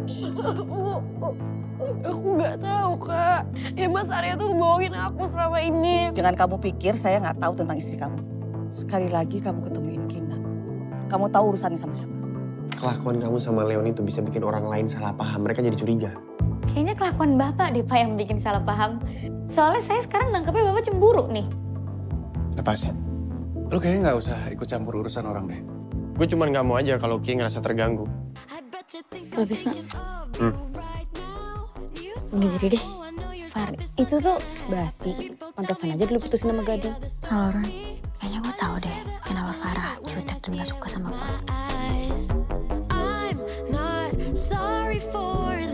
Aku nggak tahu, Kak. Ya Mas Arya tuh ngebohongin aku selama ini. Jangan kamu pikir saya nggak tahu tentang istri kamu. Sekali lagi kamu ketemuin Kinan. Kamu tahu urusannya sama siapa? Kelakuan kamu sama Leon itu bisa bikin orang lain salah paham. Mereka jadi curiga. Kayaknya kelakuan Bapak deh Pak yang bikin salah paham. Soalnya saya sekarang nangkepnya Bapak cemburu nih. Lepasin. Lu kayaknya nggak usah ikut campur urusan orang deh. Gue cuma nggak mau aja kalau Ki ngerasa terganggu. Pak Bisma. Nggak jadi deh. Far, itu tuh basi. Pantesan aja dulu putusin sama Gading. Halo Ron, kayaknya gue tahu deh kenapa Farah jutek dan gak suka sama gue.